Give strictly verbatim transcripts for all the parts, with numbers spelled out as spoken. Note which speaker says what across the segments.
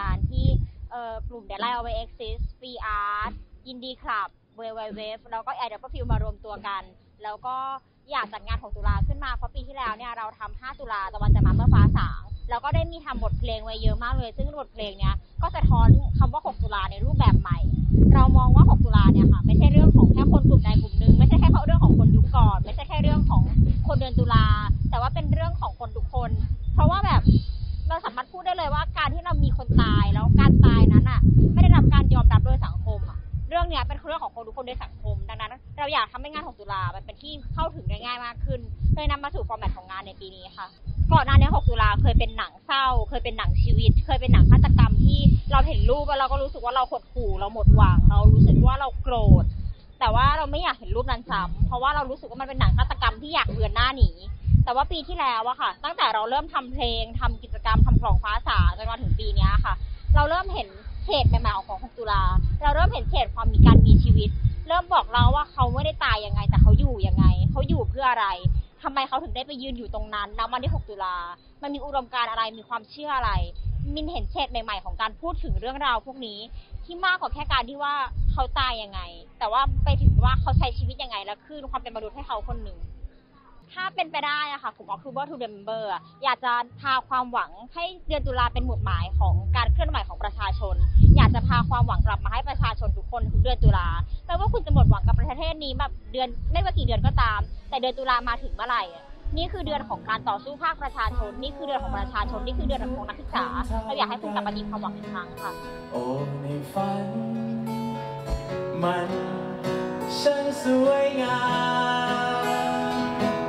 Speaker 1: การที่กลุ่ม Deadline Always Exist Free Art ยินดีคลับ เว ว เวฟ แล้วก็ Air Double Field มารวมตัวกันแล้วก็อยากจัดงานหกตุลาขึ้นมาเพราะปีที่แล้วเนี่ยเราทำห้าตุลาตะวันจะมาเมื่อฟ้าสางแล้วก็ได้มีทำบทเพลงไว้เยอะมากเลยซึ่งบทเพลงเนี้ยก็สะท้อนคำว่าหกตุลาในรูปแบบใหม่เรามองว่าหกตุลาเนี่ยค่ะไม่ใช่เรื่องของแค่คนกลุ่มใดกลุ่มหนึ่งไม่ใช่แค่เรื่องของคนยุคก่อนไม่ใช่แค่เรื่องของคนเดือนตุลาแต่ว่าเป็นเรื่องของคนทุกคนเพราะว่าแบบเราสามารถพูดได้เลยว่าการที่เรามีคนตายแล้วการตายนั้นอ่ะไม่ได้รับการยอมรับโดยสังคมอ่ะเรื่องนี้เป็นเรื่องของคนทุกคนในสังคมดังนั้นเราอยากทำให้งานหกตุลามันเป็นที่เข้าถึงได้ง่ายมากขึ้นเลยนำมาสู่ฟอร์แมตของงานในปีนี้ค่ะก่อนหน้านี้หกตุลาเคยเป็นหนังเศร้าเคยเป็นหนังชีวิตเคยเป็นหนังฆาตกรรมที่เราเห็นรูปแล้วเราก็รู้สึกว่าเราหดหู่เราหมดหวังเรารู้สึกว่าเราโกรธแต่ว่าเราไม่อยากเห็นรูปนั้นซ้ำเพราะว่าเรารู้สึกว่ามันเป็นหนังฆาตกรรมที่อยากเบือนหน้าหนีแต่ว่าปีที่แล้วอะค่ะตั้งแต่เราเริ่มทำเพลงทำกิจกรรมทำกล่องฟ้าสางจนมาถึงปีนี้ค่ะเราเริ่มเห็นเฉดใหม่ๆของหกตุลาเราเริ่มเห็นเฉดความมีการมีชีวิตเริ่มบอกเราว่าเขาไม่ได้ตายยังไงแต่เขาอยู่ยังไงเขาอยู่เพื่ออะไรทำไมเขาถึงได้ไปยืนอยู่ตรงนั้นณวันที่หกตุลามันมีอุดมการณ์อะไรมีความเชื่ออะไรมินเห็นเฉดใหม่ๆของการพูดถึงเรื่องราวพวกนี้ที่มากกว่าแค่การที่ว่าเขาตายยังไงแต่ว่าไปถึงว่าเขาใช้ชีวิตยังไงและคืนความเป็นมนุษย์ให้เขาคนหนึ่งถ้าเป็นไปได้อะค่ะกลุ่ม October to Remember อยากจะพาความหวังให้เดือนตุลาเป็นหมุดหมายของการเคลื่อนไหวของประชาชนอยากจะพาความหวังกลับมาให้ประชาชนทุกคนทุกเดือนตุลาแม้ว่าคุณจะหมดหวังกับประเทศนี้แบบเดือนไม่ว่ากี่เดือนก็ตามแต่เดือนตุลามาถึงเมื่อไหร่นี่คือเดือนของการต่อสู้ภาคประชาชนนี่คือเดือนของประชาชนนี่คือเดือนของนักศึกษาเราอยากให้คุณกลับมามีความหวังอีกครั้งค่ะ
Speaker 2: โอ้ในฝันมันช่างสวยงาม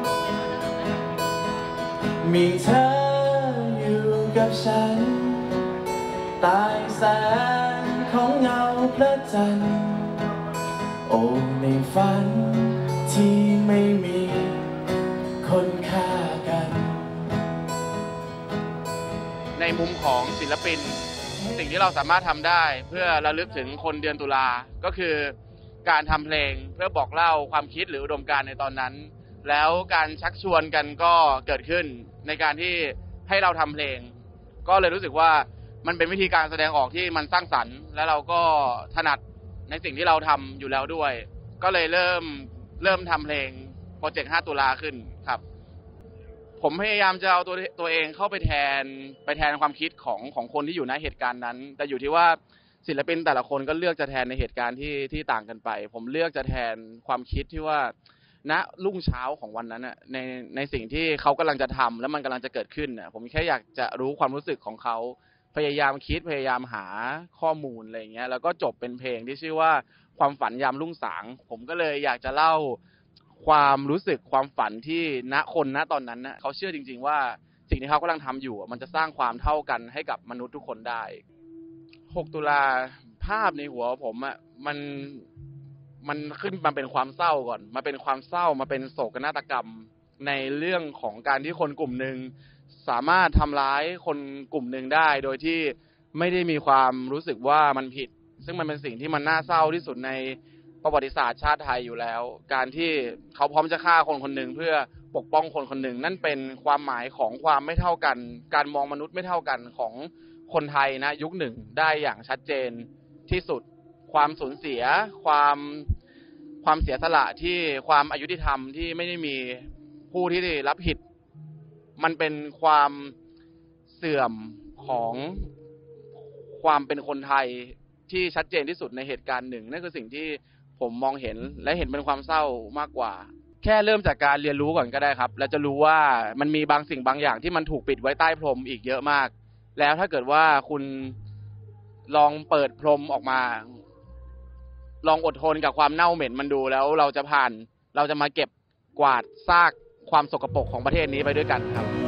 Speaker 2: มีเธออยู่กับฉันใต้แสงของเงาพระจันทร์โอ้ในฝันที่ไม่มีคนฆ่ากัน
Speaker 3: ในมุมของศิลปินสิ่งที่เราสามารถทำได้เพื่อระลึกถึงคนเดือนตุลาก็คือการทำเพลงเพื่อบอกเล่าความคิดหรืออุดมการณ์ในตอนนั้นแล้วการชักชวนกันก็เกิดขึ้นในการที่ให้เราทำเพลงก็เลยรู้สึกว่ามันเป็นวิธีการแสดงออกที่มันสร้างสรรค์และเราก็ถนัดในสิ่งที่เราทำอยู่แล้วด้วยก็เลยเริ่มเริ่มทำเพลงโปรเจกต์ห้าตุลาขึ้นครับผมพยายามจะเอาตัวตัวเองเข้าไปแทนไปแทนความคิดของของคนที่อยู่ในเหตุการณ์นั้นแต่อยู่ที่ว่าศิลปินแต่ละคนก็เลือกจะแทนในเหตุการณ์ที่ที่ต่างกันไปผมเลือกจะแทนความคิดที่ว่าณรุ่งเช้าของวันนั้นน่ะในในสิ่งที่เขากำลังจะทำแล้วมันกำลังจะเกิดขึ้นน่ะผมแค่อยากจะรู้ความรู้สึกของเขาพยายามคิดพยายามหาข้อมูลอะไรอย่างเงี้ยแล้วก็จบเป็นเพลงที่ชื่อว่าความฝันยามรุ่งสางผมก็เลยอยากจะเล่าความรู้สึกความฝันที่ณคนณตอนนั้นน่ะเขาเชื่อจริงๆว่าสิ่งที่เขากำลังทำอยู่มันจะสร้างความเท่ากันให้กับมนุษย์ทุกคนได้หกตุลาภาพในหัวผมอ่ะมันมันขึ้นมาเป็นความเศร้าก่อนมาเป็นความเศร้ามาเป็นโศกนาฏกรรมในเรื่องของการที่คนกลุ่มหนึ่งสามารถทำร้ายคนกลุ่มหนึ่งได้โดยที่ไม่ได้มีความรู้สึกว่ามันผิดซึ่งมันเป็นสิ่งที่มันน่าเศร้าที่สุดในประวัติศาสตร์ชาติไทยอยู่แล้วการที่เขาพร้อมจะฆ่าคนคนหนึ่งเพื่อปกป้องคนคนหนึ่งนั่นเป็นความหมายของความไม่เท่ากันการมองมนุษย์ไม่เท่ากันของคนไทยนะยุคหนึ่งได้อย่างชัดเจนที่สุดความสูญเสียความความเสียสละที่ความอายุติธรรมที่ไม่ได้มีผู้ที่ได้รับผิดมันเป็นความเสื่อมของความเป็นคนไทยที่ชัดเจนที่สุดในเหตุการณ์หนึ่งนั่นคือสิ่งที่ผมมองเห็นและเห็นเป็นความเศร้ามากกว่าแค่เริ่มจากการเรียนรู้ก่อนก็ได้ครับแล้วจะรู้ว่ามันมีบางสิ่งบางอย่างที่มันถูกปิดไว้ใต้พรมอีกเยอะมากแล้วถ้าเกิดว่าคุณลองเปิดพรมออกมาลองอดทนกับความเน่าเหม็นมันดูแล้วเราจะผ่านเราจะมาเก็บกวาดซากความสกปรกของประเทศนี้ไปด้วยกันครับ